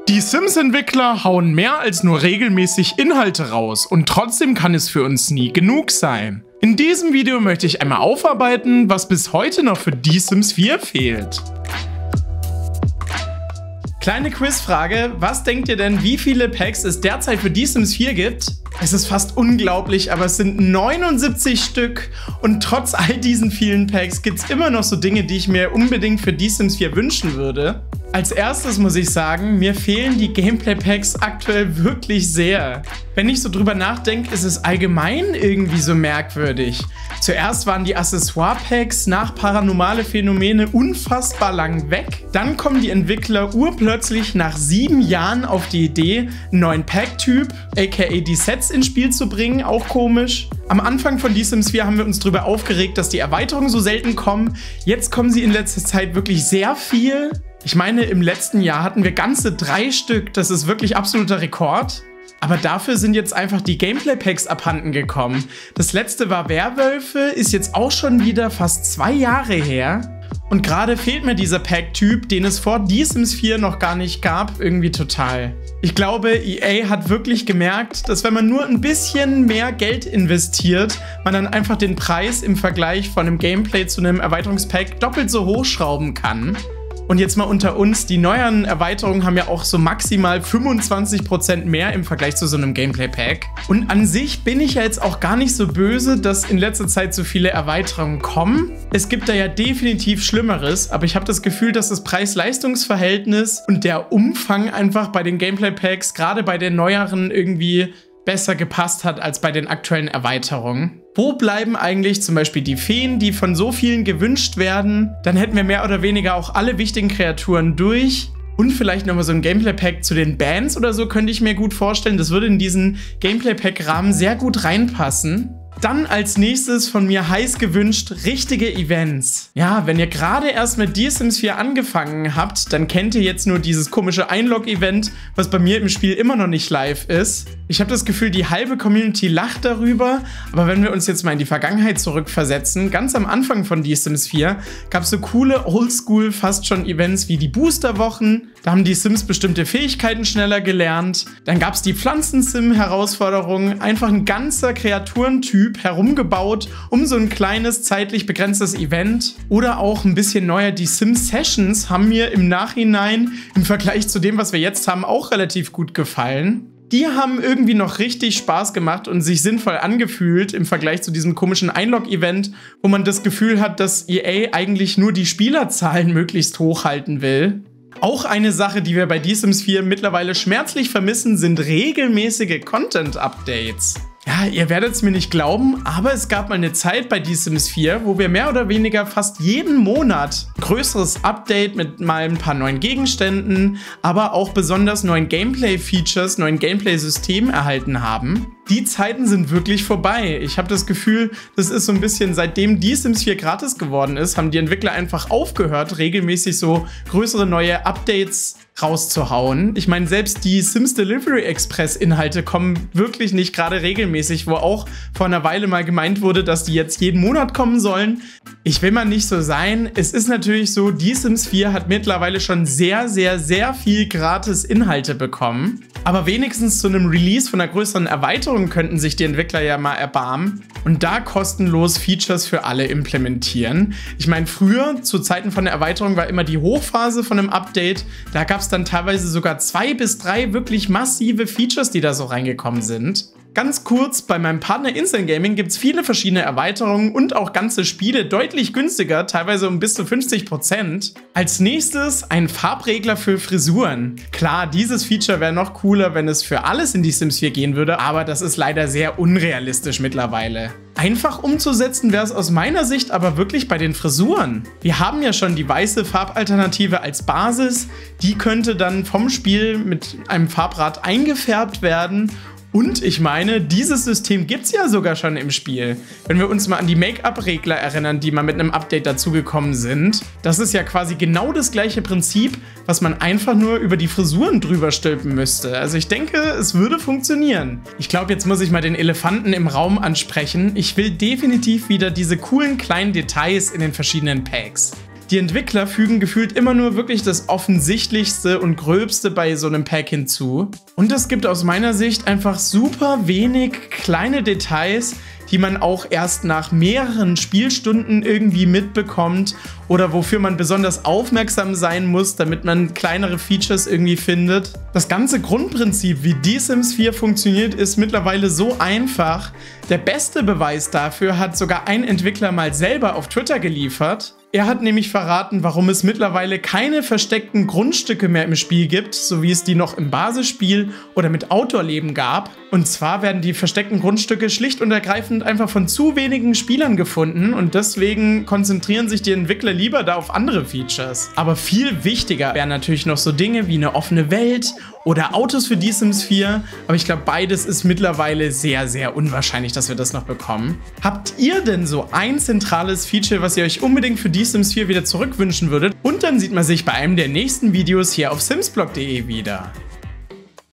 Die Sims-Entwickler hauen mehr als nur regelmäßig Inhalte raus und trotzdem kann es für uns nie genug sein. In diesem Video möchte ich einmal aufarbeiten, was bis heute noch für Die Sims 4 fehlt. Kleine Quizfrage, was denkt ihr denn, wie viele Packs es derzeit für Die Sims 4 gibt? Es ist fast unglaublich, aber es sind 79 Stück und trotz all diesen vielen Packs gibt es immer noch so Dinge, die ich mir unbedingt für Die Sims 4 wünschen würde. Als erstes muss ich sagen, mir fehlen die Gameplay-Packs aktuell wirklich sehr. Wenn ich so drüber nachdenke, ist es allgemein irgendwie so merkwürdig. Zuerst waren die Accessoire-Packs nach Paranormale Phänomene unfassbar lang weg. Dann kommen die Entwickler urplötzlich nach 7 Jahren auf die Idee, einen neuen Pack-Typ, aka die Sets ins Spiel zu bringen, auch komisch. Am Anfang von Die Sims 4 haben wir uns darüber aufgeregt, dass die Erweiterungen so selten kommen. Jetzt kommen sie in letzter Zeit wirklich sehr viel. Ich meine, im letzten Jahr hatten wir ganze 3 Stück, das ist wirklich absoluter Rekord. Aber dafür sind jetzt einfach die Gameplay-Packs abhanden gekommen. Das letzte war Werwölfe, ist jetzt auch schon wieder fast 2 Jahre her. Und gerade fehlt mir dieser Pack-Typ, den es vor Die Sims 4 noch gar nicht gab, irgendwie total. Ich glaube, EA hat wirklich gemerkt, dass wenn man nur ein bisschen mehr Geld investiert, man dann einfach den Preis im Vergleich von einem Gameplay zu einem Erweiterungspack doppelt so hochschrauben kann. Und jetzt mal unter uns, die neueren Erweiterungen haben ja auch so maximal 25% mehr im Vergleich zu so einem Gameplay-Pack. Und an sich bin ich ja jetzt auch gar nicht so böse, dass in letzter Zeit so viele Erweiterungen kommen. Es gibt da ja definitiv Schlimmeres, aber ich habe das Gefühl, dass das Preis-Leistungs-Verhältnis und der Umfang einfach bei den Gameplay-Packs, gerade bei den neueren, irgendwie besser gepasst hat als bei den aktuellen Erweiterungen. Wo bleiben eigentlich zum Beispiel die Feen, die von so vielen gewünscht werden? Dann hätten wir mehr oder weniger auch alle wichtigen Kreaturen durch. Und vielleicht nochmal so ein Gameplay-Pack zu den Bands oder so könnte ich mir gut vorstellen. Das würde in diesen Gameplay-Pack-Rahmen sehr gut reinpassen. Dann als nächstes von mir heiß gewünscht, richtige Events. Ja, wenn ihr gerade erst mit Die Sims 4 angefangen habt, dann kennt ihr jetzt nur dieses komische Einlog-Event, was bei mir im Spiel immer noch nicht live ist. Ich habe das Gefühl, die halbe Community lacht darüber, aber wenn wir uns jetzt mal in die Vergangenheit zurückversetzen, ganz am Anfang von Die Sims 4 gab es so coole Oldschool fast schon Events wie die Boosterwochen. Da haben die Sims bestimmte Fähigkeiten schneller gelernt. Dann gab es die Pflanzen-Sim-Herausforderung, einfach ein ganzer Kreaturentyp herumgebaut, um so ein kleines, zeitlich begrenztes Event. Oder auch ein bisschen neuer, die Sim-Sessions haben mir im Nachhinein im Vergleich zu dem, was wir jetzt haben, auch relativ gut gefallen. Die haben irgendwie noch richtig Spaß gemacht und sich sinnvoll angefühlt im Vergleich zu diesem komischen Einlog-Event, wo man das Gefühl hat, dass EA eigentlich nur die Spielerzahlen möglichst hochhalten will. Auch eine Sache, die wir bei Die Sims 4 mittlerweile schmerzlich vermissen, sind regelmäßige Content-Updates. Ja, ihr werdet es mir nicht glauben, aber es gab mal eine Zeit bei Die Sims 4, wo wir mehr oder weniger fast jeden Monat ein größeres Update mit mal ein paar neuen Gegenständen, aber auch besonders neuen Gameplay-Features, neuen Gameplay-Systemen erhalten haben. Die Zeiten sind wirklich vorbei. Ich habe das Gefühl, das ist so ein bisschen, seitdem Die Sims 4 gratis geworden ist, haben die Entwickler einfach aufgehört, regelmäßig so größere neue Updates rauszuhauen. Ich meine, selbst die Sims Delivery Express Inhalte kommen wirklich nicht gerade regelmäßig, wo auch vor einer Weile mal gemeint wurde, dass die jetzt jeden Monat kommen sollen. Ich will mal nicht so sein. Es ist natürlich so, Die Sims 4 hat mittlerweile schon sehr, sehr, sehr viel gratis Inhalte bekommen. Aber wenigstens zu einem Release von einer größeren Erweiterung könnten sich die Entwickler ja mal erbarmen und da kostenlos Features für alle implementieren. Ich meine, früher, zu Zeiten von der Erweiterung, war immer die Hochphase von einem Update. Da gab es dann teilweise sogar 2 bis 3 wirklich massive Features, die da so reingekommen sind. Ganz kurz, bei meinem Partner Instant Gaming gibt es viele verschiedene Erweiterungen und auch ganze Spiele deutlich günstiger, teilweise um bis zu 50%. Als nächstes ein Farbregler für Frisuren. Klar, dieses Feature wäre noch cooler, wenn es für alles in Die Sims 4 gehen würde, aber das ist leider sehr unrealistisch mittlerweile. Einfach umzusetzen wäre es aus meiner Sicht aber wirklich bei den Frisuren. Wir haben ja schon die weiße Farbalternative als Basis, die könnte dann vom Spiel mit einem Farbrad eingefärbt werden. Und ich meine, dieses System gibt es ja sogar schon im Spiel. Wenn wir uns mal an die Make-up-Regler erinnern, die mal mit einem Update dazugekommen sind. Das ist ja quasi genau das gleiche Prinzip, was man einfach nur über die Frisuren drüber stülpen müsste. Also ich denke, es würde funktionieren. Ich glaube, jetzt muss ich mal den Elefanten im Raum ansprechen. Ich will definitiv wieder diese coolen kleinen Details in den verschiedenen Packs. Die Entwickler fügen gefühlt immer nur wirklich das Offensichtlichste und Gröbste bei so einem Pack hinzu. Und es gibt aus meiner Sicht einfach super wenig kleine Details, die man auch erst nach mehreren Spielstunden irgendwie mitbekommt oder wofür man besonders aufmerksam sein muss, damit man kleinere Features irgendwie findet. Das ganze Grundprinzip, wie die Sims 4 funktioniert, ist mittlerweile so einfach. Der beste Beweis dafür hat sogar ein Entwickler mal selber auf Twitter geliefert. Er hat nämlich verraten, warum es mittlerweile keine versteckten Grundstücke mehr im Spiel gibt, so wie es die noch im Basisspiel oder mit Outdoor-Leben gab. Und zwar werden die versteckten Grundstücke schlicht und ergreifend einfach von zu wenigen Spielern gefunden und deswegen konzentrieren sich die Entwickler lieber da auf andere Features. Aber viel wichtiger wären natürlich noch so Dinge wie eine offene Welt oder Autos für die Sims 4, aber ich glaube, beides ist mittlerweile sehr, sehr unwahrscheinlich, dass wir das noch bekommen. Habt ihr denn so ein zentrales Feature, was ihr euch unbedingt für die Sims 4 wieder zurückwünschen würdet? Und dann sieht man sich bei einem der nächsten Videos hier auf simsblog.de wieder.